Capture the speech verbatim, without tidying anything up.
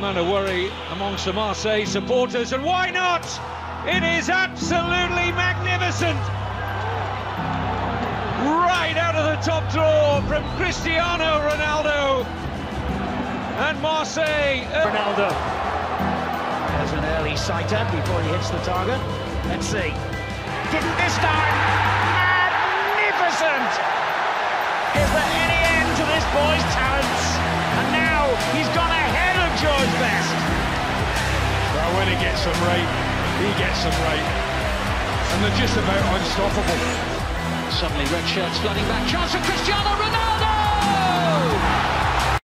amount of worry amongst the Marseille supporters, and why not? It is absolutely magnificent. Right out of the top drawer from Cristiano Ronaldo, and Marseille. Ronaldo. There's an early sighter before he hits the target. Let's see. Didn't this time. Magnificent! Is there any end to this boy's talents? And now he's gone ahead of George Best. Well, when he gets them right, he gets them right. And they're just about unstoppable. Suddenly red shirts flooding back. Chance for Cristiano Ronaldo!